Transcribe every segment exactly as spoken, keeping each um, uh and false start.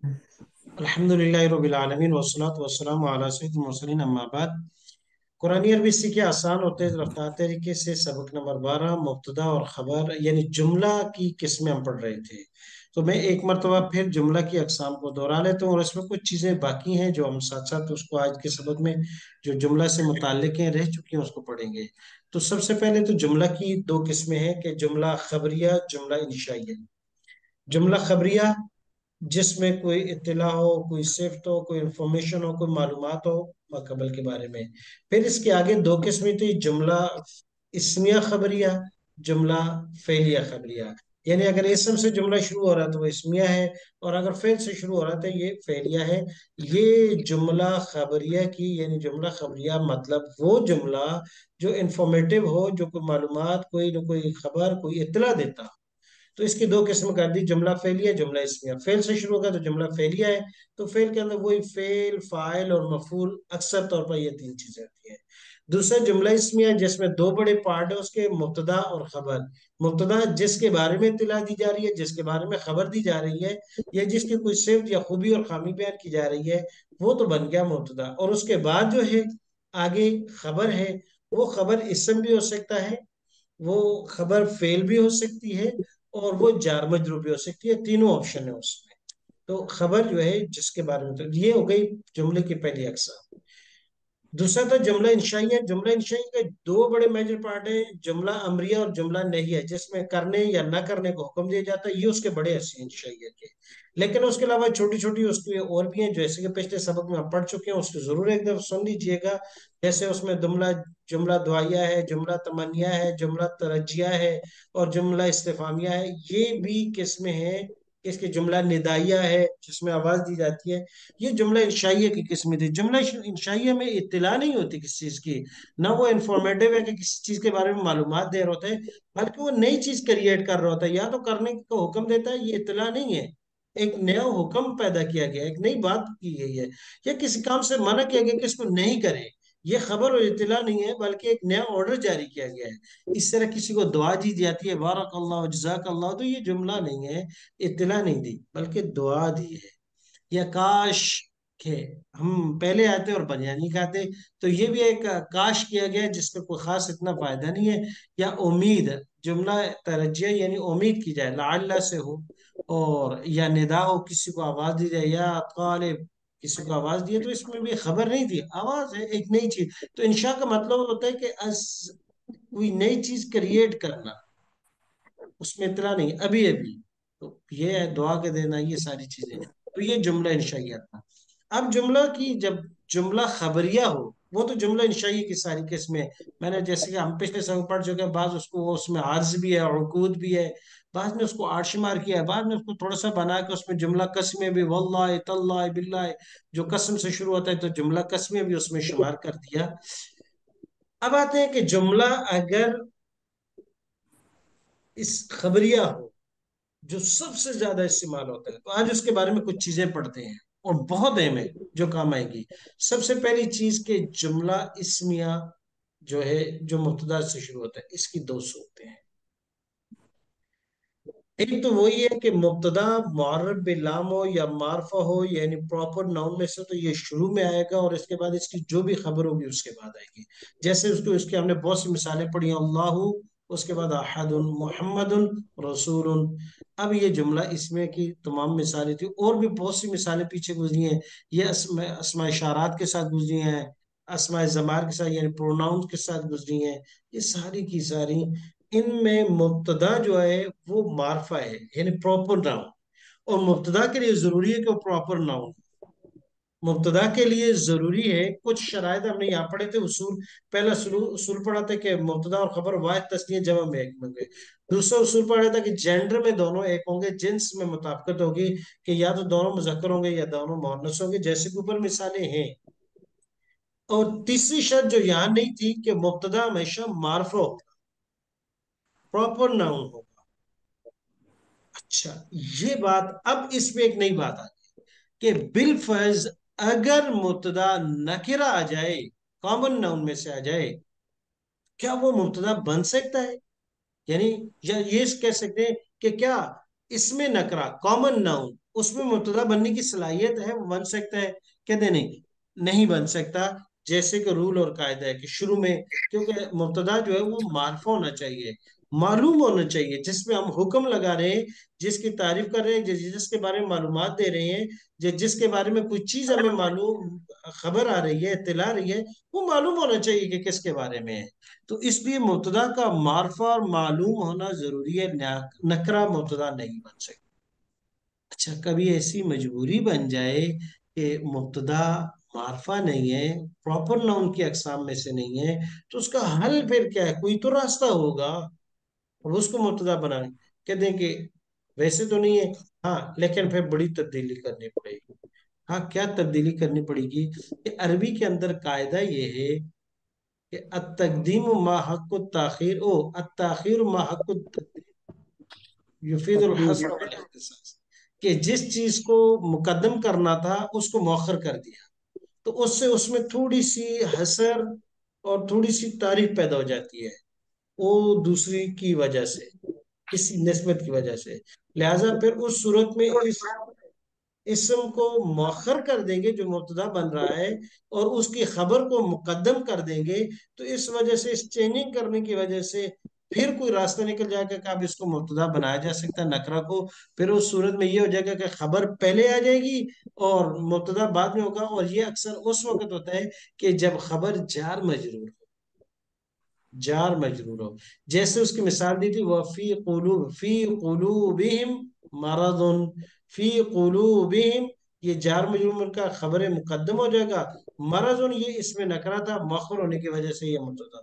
अल्हम्दुलिल्लाहि रब्बिल आलमीन वस्सलातु वस्सलामु अला सय्यिदिल मुरसलीन अम्मा बाद। कुरानी अरबी सीखे आसान और तेज रफ्तार तरीके से सबक नंबर बारह मुब्तदा और खबर यानी जुमला की किस्में हम पढ़ रहे थे। तो मैं एक मरतबा फिर जुमला की अकसाम को दोहरा लेता हूँ और इसमें कुछ चीजें बाकी हैं जो हम साथ साथ उसको आज के सबक में जो जुमला से मुताल्लिक हैं रह चुकी हैं उसको पढ़ेंगे। तो सबसे पहले तो जुमला की दो किस्में हैं कि जुमला खबरिया, जुमला इंशाइया। जुमला खबरिया जिसमें कोई इत्तला हो, कोई सिफ्त हो, कोई इंफॉर्मेशन हो, कोई मालूमात हो माकबल के बारे में। फिर इसके आगे दो किस्में थी, जुमला इस्मिया खबरिया, जुमला फेलिया खबरिया। यानी अगर इसम से जुमला शुरू हो रहा है तो वो इस्मिया है, और अगर फेल से शुरू हो रहा है तो ये फेलिया है। ये जुमला खबरिया की यानी जुमला खबरिया मतलब वो जुमला जो इंफॉर्मेटिव हो, जो कोई मालूमात, कोई न कोई खबर, कोई इत्तला देता। तो इसकी दो किस्म कर दी, जुमला फेलिया, जुमला इस्मिया। फेल से शुरू होगा तो जुमला फेलिया है। तो फेल के अंदर वही फेल, फाइल और मफूल, अक्सर तौर पर ये तीन चीजें होती हैं। दूसरा जुमला इस्मिया जिसमें दो बड़े पार्ट है उसके, मुब्तदा और खबर। मुब्तदा जिसके बारे में इत्तला दी जा रही है, जिसके बारे में खबर दी जा रही है, या जिसकी कोई सिफ्त या खूबी और खामी बयान की जा रही है, वो तो बन गया मुब्तदा। और उसके बाद जो है आगे खबर है, वो खबर इसम भी हो सकता है, वो खबर फेल भी हो सकती है, और वो जार मजरूर भी हो सकती है। तीनों ऑप्शन है उसमें। तो खबर जो है जिसके बारे में, तो ये हो गई जुमले की पहली अकसाम। दूसरा था जुमला इंशाइया। जुमला इंशाइया के दो बड़े मेजर पार्ट है, जुमला अमरिया और जुमला नहिया, जिसमें करने या न करने को हुक्म दिया जाता है। ये उसके बड़े हिस्से हैं इंशाइया के। लेकिन उसके अलावा छोटी छोटी उसकी और भी हैं, जैसे कि पिछले सबक में हम पढ़ चुके हैं, उसको जरूर एक दफा सुन लीजिएगा। जैसे उसमें जुमला जुमला दुआया है, जुमला तमन्निया है, जुमला तरजिया है, और जुमला इस्तिफामिया है। ये भी किस्में हैं। इसकी जुमला निदाइया है जिसमें आवाज दी जाती है। ये जुमला इंशाइया की किस्में थी। जुमला इंशाइया में इत्तला नहीं होती किसी चीज की, ना वो इंफॉर्मेटिव है कि किसी चीज के बारे में मालूमात दे रहा होता है, बल्कि वो नई चीज क्रिएट कर रहा होता है, या तो करने का हुक्म देता है। ये इत्तला नहीं है, एक नया हुक्म पैदा किया गया, एक नई बात की गई है, या किसी काम से मना किया गया कि इसको नहीं करे। ये खबर और इत्तला नहीं है, बल्कि एक नया ऑर्डर जारी किया गया है। इस तरह किसी को दुआ दी जाती है, बारक अल्लाह जजाक अल्लाह, तो ये जुमला नहीं है, इत्तला नहीं दी बल्कि दुआ दी है। या काश के, हम पहले आते और बनियानी खाते, तो ये भी एक काश किया गया है जिसका कोई खास इतना फायदा नहीं है। या उम्मीद, जुमला तरज्जिया यानी उम्मीद की जाए, लाअल्ला से हो। और या निदा हो, किसी को आवाज दी जाए, या तालिब, किसी को आवाज दी है, तो इसमें भी खबर नहीं थी, आवाज है एक नई चीज। तो इंशा का मतलब होता है कि अस कोई नई चीज क्रिएट करना, उसमें इतना नहीं, अभी अभी। तो ये है दुआ के देना, ये सारी चीजें। तो ये जुमला इंशाइया था। अब जुमला की जब जुमला खबरिया हो, वो तो जुमला इंशाइया की सारी किस्में। मैंने जैसे कि हम पिछले सब पढ़ चुके हैं, बाज उसको वो उसमें आर्ज भी है, उकूद भी है, बाद में उसको आशमार किया है, बाद में उसको थोड़ा सा बना के उसमें जुमला कस्में भी, वल्लाह तल्लाह बिल्लाह, जो कसम से शुरू होता है, तो जुमला कस्में भी उसमें शुमार कर दिया। अब आते हैं कि जुमला अगर इस खबरिया हो, जो सबसे ज्यादा इस्तेमाल होता है, तो आज उसके बारे में कुछ चीजें पढ़ते हैं, और बहुत अहम है, जो काम आएंगी। सबसे पहली चीज के जुमला इस्मिया जो है, जो मुब्तदा से शुरू होता है, इसकी दो सूरतें हैं। एक तो वही है कि मुब्तदा मुअर्रब बिलाम हो या मारफा हो, यानी प्रॉपर नाउन में से, तो ये शुरू में आएगा, और इसके बाद इसकी जो भी खबर होगी उसके बाद आएगी। जैसे उसको इसके हमने बहुत सी मिसालें पढ़ी हैं, अल्लाहु, उसके बाद अहदुन, मुहम्मदुन, रसूलुन। अब ये जुमला इसमें की तमाम मिसालें थी, और भी बहुत सी मिसालें पीछे गुजरी हैं। ये अस्मा अस्मा इशारात के साथ गुजरी हैं, अस्मा जमार के साथ यानी प्रोनाउन के साथ गुजरी हैं। ये सारी की सारी, इनमें मुब्तदा जो है वो मार्फा है, यानी प्रॉपर नाउन। और मुब्तदा के लिए जरूरी है कि वो प्रॉपर नाउन। मुब्तदा के लिए जरूरी है, कुछ शराइत हमने यहाँ पढ़े थे, उसूल। पहला उसूल उसूल पढ़ा था कि मुब्तदा और खबर वाहिद तस्नीय जमा में एक होंगे। दूसरा उसूल पढ़ा था कि जेंडर में दोनों एक होंगे, जिन्स में मुताबिकत होगी, कि या तो दोनों मुजक्कर होंगे या दोनों मुअन्नस होंगे, जैसे कि ऊपर मिसालें हैं। और तीसरी शर्त जो यहाँ नहीं थी कि मुब्तदा हमेशा मार्फा होगा, प्रॉपर नाउन होगा। अच्छा, ये बात, अब इसमें एक नई बात आ गई कि बिल फर्ज अगर मुब्तदा नकिरा आ जाए, कॉमन नाउन में से आ जाए, क्या वो मुब्तदा बन सकता है? यानी या ये कह सकते हैं कि क्या इसमें नकरा, कॉमन नाउन اس میں مبتدا بننے کی صلاحیت ہے، وہ بن سکتا ہے؟ کہتے نہیں، نہیں بن سکتا، جیسے کہ رول اور قاعدہ ہے کہ شروع میں، کیونکہ مبتدا جو ہے وہ معرفہ ہونا چاہیے، معلوم ہونا چاہیے، جس میں ہم حکم لگا رہے ہیں، جس کی تعریف کر رہے ہیں، جس جس کے بارے میں معلومات دے رہے ہیں، ج- جس کے بارے میں کوئی چیز ہمیں معلوم، خبر آ رہی ہے، اطلاع آ رہی ہے، وہ معلوم ہونا چاہیے کہ کس کے بارے میں ہے۔ تو اس لیے مبتدا کا معرفہ اور معلوم ہونا ضروری ہے، نکرہ مبتدا نہیں بن سکتا۔ اچھا، کبھی ایسی مجبوری بن جائے کہ مبتدا معرفہ نہیں ہے، پراپر ناؤن کی اقسام میں سے نہیں ہے، تو اس کا حل پھر کیا ہے؟ کوئی تو راستہ ہوگا، اب اس کو مبتدا بنانے کہہ دیں کہ ویسے تو نہیں ہے، ہاں لیکن پھر بڑی تبدیلی کرنی پڑے گی۔ ہاں، کیا تبدیلی کرنی پڑے گی؟ کہ عربی کے اندر قاعدہ یہ ہے کہ التقدیم ما حق التاخیر، او التاخیر ما حق التقدیم یفید تفصیل۔ الحصر والاختصاص، کہ جس چیز کو مقدم کرنا تھا اس کو مؤخر کر دیا، تو اس سے اس میں تھوڑی سی حسر اور تھوڑی سی تعریف پیدا ہو جاتی ہے، وہ دوسری کی وجہ سے، کسی نسبت کی وجہ سے، لہذا پھر اس صورت میں اس اسم کو مؤخر کر دیں گے جو مبتدا بن رہا ہے، اور اس کی خبر کو مقدم کر دیں گے، تو اس وجہ سے، اس چینجنگ کرنے کی وجہ سے پھر کوئی راستہ نکل جائے گا کہ اب اس کو مبتدا بنایا جا سکتا ہے نکرہ کو۔ پھر اس صورت میں یہ ہو جائے گا کہ خبر پہلے آ جائے گی اور مبتدا بعد میں ہوگا، اور یہ اکثر اس وقت ہوتا ہے کہ جب خبر جار مجرور ہو، جار مجرور ہو، جیسے اس کی مثال دی تھی، وفی قلوب فی قلوبہم مرض، فی قلوبہم، یہ جار مجرور کا خبر مقدم ہو جائے گا، مرض یہ اس میں نکرا تھا، مؤخر ہونے کی وجہ سے یہ مبتدا۔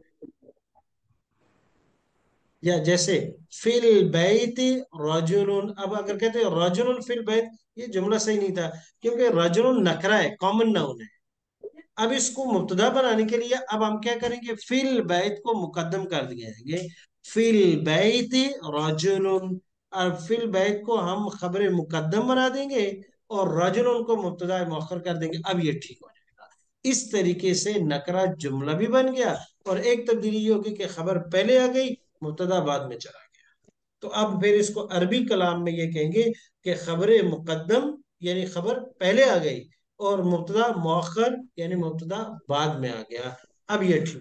یا جیسے فی البیت رجل، اب اگر کہتے ہیں رجل فی البیت، یہ جملہ صحیح نہیں تھا، کیونکہ رجل نکرا ہے، کامن ناؤن ہے۔ اب اس کو مبتدا بنانے کے لیے اب ہم کیا کریں گے؟ فی البیت کو مقدم کر دیا گے، فی البیت رجل، اور فی البیت کو ہم خبر مقدم بنا دیں گے، اور رجل کو مبتدا مؤخر کر دیں گے، اب یہ ٹھیک ہو جائے گا۔ اس طریقے سے نکرہ جملہ بھی بن گیا، اور ایک تبدیلی یہ ہوگی کہ خبر پہلے آ گئی، مبتدا بعد میں چلا گیا۔ تو اب پھر اس کو عربی کلام میں یہ کہیں گے کہ خبر مقدم یعنی خبر پہلے آ گئی، اور مبتدا مؤخر یعنی مبتدا بعد میں آ گیا، اب یہ ٹھیک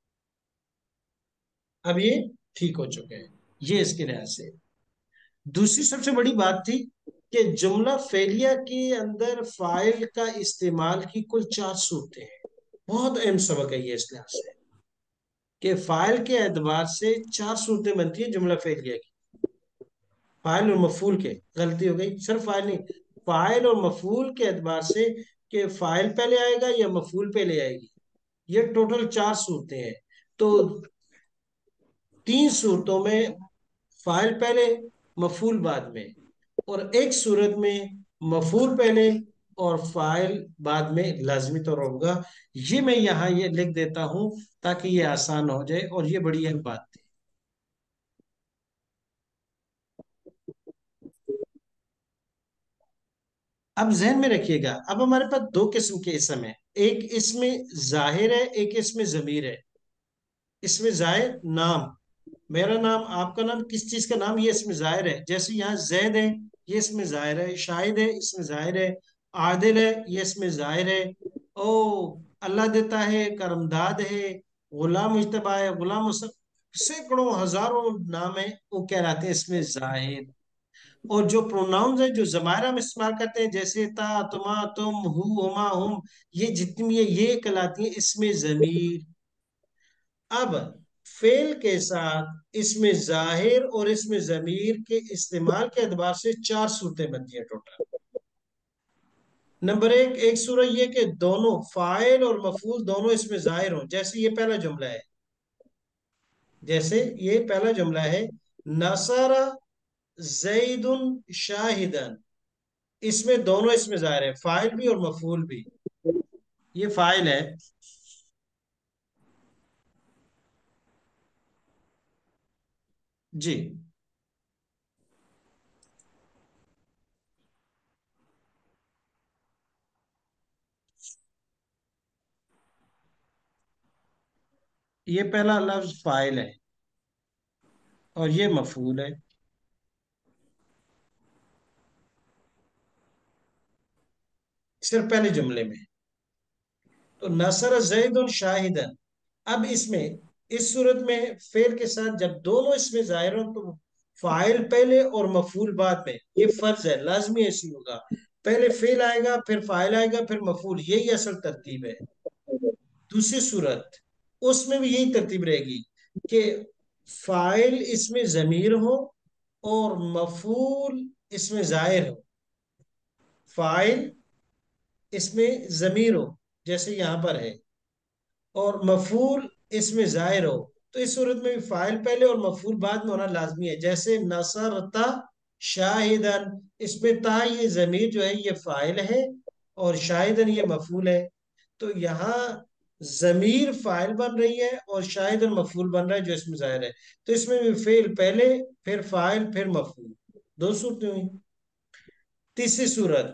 اب یہ ٹھیک ہو چکے ہیں، یہ اس کے لحاظ سے۔ دوسری سب سے بڑی بات تھی کہ جملہ فعلیہ کے اندر فاعل کا استعمال کی کل چار صورتیں ہیں، بہت اہم سبق ہے یہ اس لحاظ سے، کہ فاعل کے اعتبار سے چار صورتیں بنتی ہیں جملہ فعلیہ کی، فاعل اور مفعول کے، غلطی ہو گئی، صرف فاعل نہیں، فاعل اور مفعول کے اعتبار سے، کہ فاعل پہلے آئے گا یا مفعول پہلے آئے گی، یہ ٹوٹل چار صورتیں ہیں۔ تو تین صورتوں میں فاعل پہلے، مفعول بعد میں، اور ایک صورت میں مفعول پہلے اور فاعل بعد میں لازمی طور ہوگا۔ یہ میں یہاں یہ لکھ دیتا ہوں تاکہ یہ آسان ہو جائے، اور یہ بڑی اہم بات تھی۔ اب ذہن میں رکھیے گا، اب ہمارے پاس دو قسم کے اسم ہیں، ایک اسم ظاہر ہے، ایک اسم ضمیر ہے۔ اسم ظاہر نام، میرا نام، آپ کا نام، کس چیز کا نام، یہ اسم ظاہر ہے، جیسے یہاں زید ہے، یہ اسم ظاہر ہے، شاہد ہے، اسم ظاہر ہے، عادل ہے، یہ اسم ظاہر ہے، او اللہ دیتا ہے، کرمداد ہے، غلام مجتبی ہے، غلام مصطفی، سینکڑوں ہزاروں نام ہیں، وہ کہلاتے ہیں اسم ظاہر۔ اور جو پروناؤنز ہیں، جو ضمائر ہم استعمال کرتے ہیں، جیسے تا، تما، تم، ہو، ہما، ہم، یہ جتنی بھی ہیں، یہ کہلاتی ہیں اسم ضمیر۔ اب فعل کے ساتھ اسم ظاہر اور اسم ضمیر کے استعمال کے اعتبار سے چار صورتیں بنتی ہیں ٹوٹل۔ نمبر ایک ایک صورت یہ کہ دونوں فاعل اور مفعول دونوں اسم ظاہر ہوں، جیسے یہ پہلا جملہ ہے، جیسے یہ پہلا جملہ ہے، نصر زید شاہدن، اس میں دونوں اسم ظاہر ہے، فاعل بھی اور مفعول بھی، یہ فاعل ہے، جی، یہ پہلا لفظ فاعل ہے اور یہ مفعول ہے۔ صرف پہلے جملے میں. تو نصر زید شاہدن. اب اس میں اس صورت میں فعل کے ساتھ جب دونوں اس میں ظاہر ہوں تو فاعل پہلے اور مفعول بعد میں. یہ فرض ہے، لازمی ایسی ہوگا. پہلے فعل آئے گا، پھر فاعل آئے گا، پھر مفعول. یہی اصل ترتیب ہے. دوسری صورت اس میں بھی یہی ترتیب رہے گی کہ فاعل اس میں ضمیر ہو اور مفعول اس میں ظاہر ہو. فاعل اس میں ضمیر ہو جیسے یہاں پر ہے، اور مفعول اس میں ظاہر ہو. تو اس صورت میں بھی فاعل پہلے اور مفعول بعد میں ہونا لازمی ہے. جیسے نصرتا شاہدن، اس میں تا یہ ضمیر جو ہے یہ فاعل ہے اور شاہدن یہ مفعول ہے. تو یہاں ضمیر فاعل بن رہی ہے اور شاہدن مفعول بن رہا ہے جو اس میں ظاہر ہے. تو اس میں بھی فعل پہلے، پھر فاعل، پھر مفعول. دو صورتیں ہوئی. تیسری صورت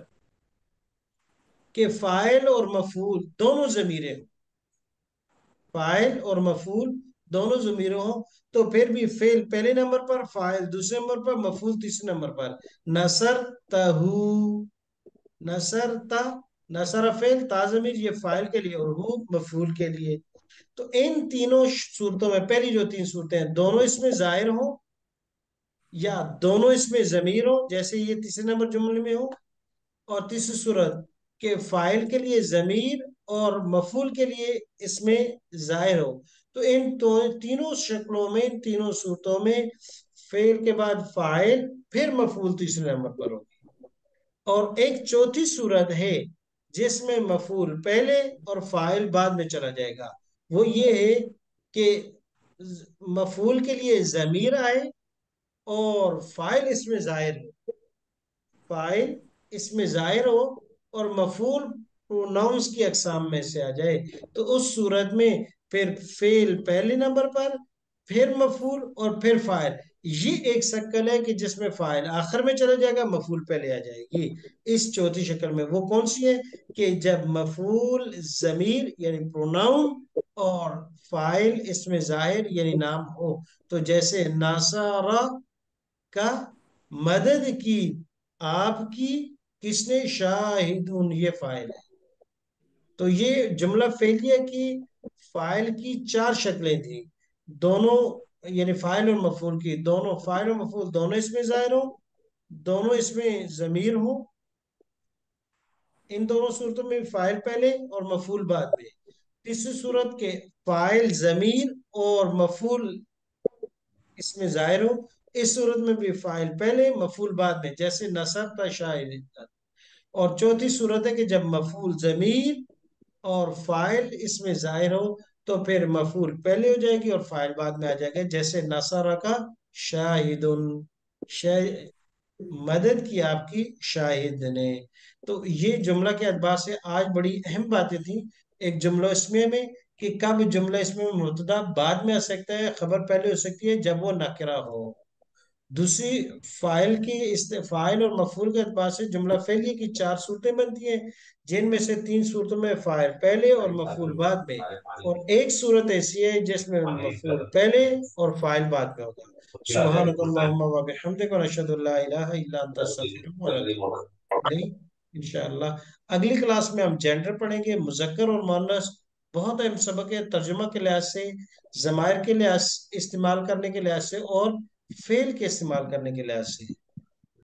کہ فاعل اور مفعول دونوں ضمیریں ہوں. فاعل اور مفعول دونوں ضمیریں ہوں تو پھر بھی فعل پہلے نمبر پر، فاعل دوسرے نمبر پر، مفعول تیسرے نمبر پر. نصر تہو، نصر تا، نصر فعل، تا ضمیر یہ فاعل کے لیے اور ہو مفعول کے لیے. تو ان تینوں صورتوں میں پہلی جو تین صورتیں ہیں دونوں اس میں ظاہر ہوں یا دونوں اس میں ضمیر ہوں جیسے یہ تیسرے نمبر جملے میں ہو. اور تیسری صورت کہ فاعل کے لیے ضمیر اور مفعول کے لیے اس میں ظاہر ہو. تو ان تینوں شکلوں میں، ان تینوں صورتوں میں فعل کے بعد فاعل پھر مفعول تیسرے نمبر پر ہوگی. اور ایک چوتھی صورت ہے جس میں مفعول پہلے اور فاعل بعد میں چلا جائے گا. وہ یہ ہے کہ مفعول کے لیے ضمیر آئے اور فاعل اس میں ظاہر ہو. فاعل اس میں ظاہر ہو اور مفعول پروناؤنس کی اقسام میں سے آ جائے. تو اس صورت میں پھر فعل پہلے نمبر پر، پھر مفعول اور پھر فاعل. یہ ایک شکل ہے کہ جس میں فاعل آخر میں چلا جائے گا، مفعول پہلے آ جائے گی. اس چوتھی شکل میں وہ کون سی ہے کہ جب مفعول ضمیر یعنی پروناؤن اور فاعل اس میں ظاہر یعنی نام ہو. تو جیسے ناصارہ کا مدد کی آپ کی کس نے، شاہدون یہ فاعل ہے. تو یہ جملہ فعلیہ کی فاعل کی چار شکلیں تھیں. دونوں یعنی فاعل اور مفعول کی، دونوں فاعل اور مفعول دونوں اس میں ظاہر ہوں، دونوں اس میں ضمیر ہوں. ان دونوں صورتوں میں فاعل پہلے اور مفعول بعد میں. تیسری صورت کے فاعل ضمیر اور مفعول اس میں ظاہر ہو. اس صورت میں بھی فاعل پہلے مفعول بعد میں جیسے نصرت شاہد. اور چوتھی صورت ہے کہ جب مفعول ضمیر اور فاعل اس میں ظاہر ہو تو پھر مفعول پہلے ہو جائے گی اور فاعل بعد میں آ جائے گا جیسے نصر کا شاہد، مدد کی آپ کی شاہد نے. تو یہ جملہ کے اعتبار سے آج بڑی اہم باتیں تھیں. ایک جملہ اسمیہ میں کہ کب جملہ اسمیہ میں مبتدا بعد میں آ سکتا ہے، خبر پہلے ہو سکتی ہے جب وہ نکرہ ہو. دوسری فاعل کی است فاعل اور مفعول کے اعتبار سے جملہ فعلیہ کی چار صورتیں بنتی ہیں جن میں سے تین صورتوں میں فاعل پہلے اور مفعول بعد میں، اور ایک صورت ایسی ہے جس میں مفعول پہلے اور فاعل بعد میں ہوگا. سبحانک اللہم و بحمدک ونشہد ان لا الہ الا انت استغفرک و نتوب الیک. انشاءاللہ اگلی کلاس میں ہم جینڈر پڑھیں گے، مذکر اور مؤنث. بہت اہم سبق ہے ترجمہ کے لحاظ سے، ضمائر کے لحاظ استعمال کرنے کے لحاظ سے اور فعل کے استعمال کرنے کے لحاظ سے.